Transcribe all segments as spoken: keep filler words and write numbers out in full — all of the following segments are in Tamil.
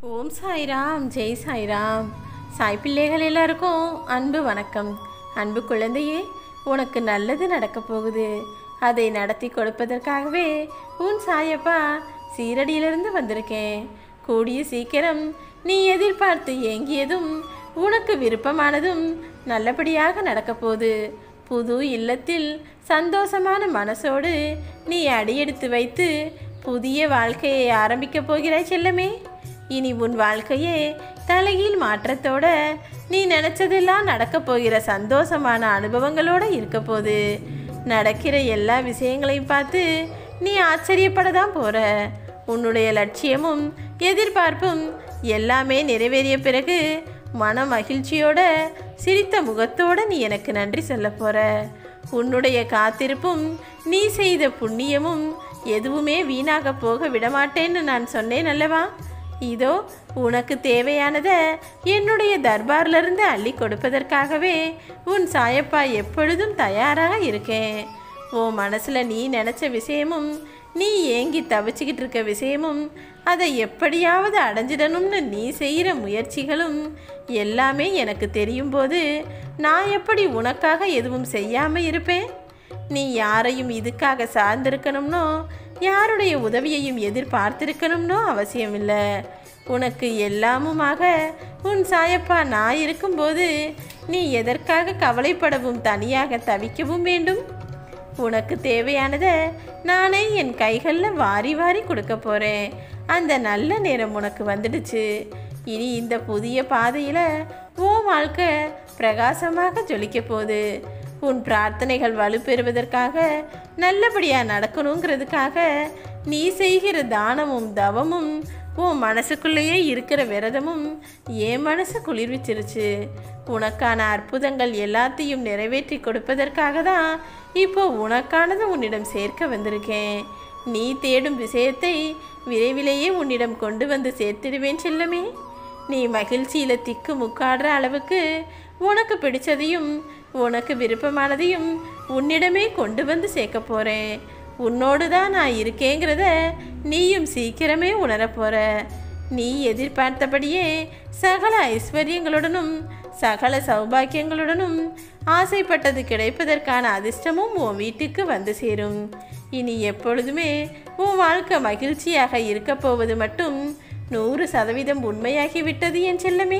ஓம் சாய்ராம், ஜெய் சாய்ராம். சாய் பிள்ளைகள் எல்லாருக்கும் அன்பு வணக்கம். அன்பு குழந்தையே, உனக்கு நல்லது நடக்கப் போகுது. அதை நடத்தி கொடுப்பதற்காகவே உன் சாயப்பா சீரடியிலிருந்து வந்திருக்கேன். கூடிய சீக்கிரம் நீ எதிர்பார்த்து ஏங்கியதும் உனக்கு விருப்பமானதும் நல்லபடியாக நடக்கப் போகுது. புது இல்லத்தில் சந்தோஷமான மனசோடு நீ அடியெடுத்து வைத்து புதிய வாழ்க்கையை ஆரம்பிக்கப் போகிறாய் செல்லமே. இனி உன் வாழ்க்கையே தலைகீழ் மாற்றத்தோட நீ நினச்சதெல்லாம் நடக்கப் போகிற சந்தோஷமான அனுபவங்களோடு இருக்க போது. நடக்கிற எல்லா விஷயங்களையும் பார்த்து நீ ஆச்சரியப்பட தான் போகிற. உன்னுடைய லட்சியமும் எதிர்பார்ப்பும் எல்லாமே நிறைவேறிய பிறகு மன மகிழ்ச்சியோட சிரித்த முகத்தோடு நீ எனக்கு நன்றி சொல்ல போகிற. உன்னுடைய காத்திருப்பும் நீ செய்த புண்ணியமும் எதுவுமே வீணாக போக விடமாட்டேன்னு நான் சொன்னேன் அல்லவா? இதோ உனக்கு தேவையானதை என்னுடைய தர்பாரிலிருந்து அள்ளி கொடுப்பதற்காகவே உன் சாயப்பா எப்பொழுதும் தயாராக இருக்கேன். உன் மனசில் நீ நினச்ச விஷயமும் நீ ஏங்கி தவிச்சுக்கிட்டு இருக்க விஷயமும் அதை எப்படியாவது அடைஞ்சிடணும்னு நீ செய்கிற முயற்சிகளும் எல்லாமே எனக்கு தெரியும் போது நான் எப்படி உனக்காக எதுவும் செய்யாமல் இருப்பேன்? நீ யாரையும் இதுக்காக சார்ந்திருக்கணும்னோ யாருடைய உதவியையும் எதிர்பார்த்திருக்கணும்னோ அவசியம் இல்லை. உனக்கு எல்லாமுமாக உன் சாயப்பா நான் இருக்கும்போது நீ எதற்காக கவலைப்படவும் தனியாக தவிக்கவும் வேண்டும்? உனக்கு தேவையானதை நானே என் கைகளில் வாரி வாரி கொடுக்க போகிறேன். அந்த நல்ல நேரம் உனக்கு வந்துடுச்சு. இனி இந்த புதிய பாதையில் உன் வாழ்க்கை பிரகாசமாக ஜொலிக்க போகுது. உன் பிரார்த்தனைகள் வலுப்பெறுவதற்காக நல்லபடியாக நடக்கணுங்கிறதுக்காக நீ செய்கிற தானமும் தவமும் உன் மனசுக்குள்ளேயே இருக்கிற விரதமும் என் மனசு குளிர்விச்சிருச்சு. உனக்கான அற்புதங்கள் எல்லாத்தையும் நிறைவேற்றி கொடுப்பதற்காக தான் இப்போ உனக்கானது உன்னிடம் சேர்க்க வந்திருக்கேன். நீ தேடும் விஷயத்தை விரைவிலேயே உன்னிடம் கொண்டு வந்து சேர்த்திடுவேன் செல்லமே. நீ மகிழ்ச்சியில் திக்கு முக்காடுற அளவுக்கு உனக்கு பிடிச்சதையும் உனக்கு விருப்பமானதையும் உன்னிடமே கொண்டு வந்து சேர்க்க போகிறேன். உன்னோடு தான் நான் இருக்கேங்கிறத நீயும் சீக்கிரமே உணரப்போகிற. நீ எதிர்பார்த்தபடியே சகல ஐஸ்வர்யங்களுடனும் சகல சௌபாக்கியங்களுடனும் ஆசைப்பட்டது கிடைப்பதற்கான அதிர்ஷ்டமும் உன் வீட்டுக்கு வந்து சேரும். இனி எப்பொழுதுமே உன் வாழ்க்கை மகிழ்ச்சியாக இருக்க போவது மட்டும் நூறு சதவீதம் உண்மையாகிவிட்டது என் செல்லமே.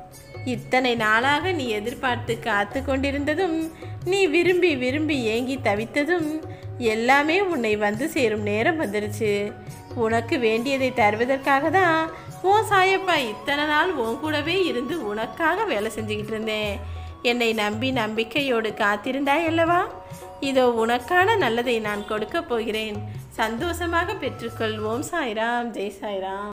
இத்தனை நாளாக நீ எதிர்பார்த்து காத்து கொண்டிருந்ததும் நீ விரும்பி விரும்பி ஏங்கி தவித்ததும் எல்லாமே உன்னை வந்து சேரும் நேரம் வந்துடுச்சு. உனக்கு வேண்டியதை தருவதற்காக தான் உன் சாயப்பா இத்தனை நாள் உன் கூடவே இருந்து உனக்காக வேலை செஞ்சுக்கிட்டு இருந்தேன். என்னை நம்பி நம்பிக்கையோடு காத்திருந்தாய் அல்லவா? இதோ உனக்கான நல்லதை நான் கொடுக்க போகிறேன். சந்தோஷமாக பெற்றுக்கொள். ஓம் சாய்ராம், ஜெய் சாய்ராம்.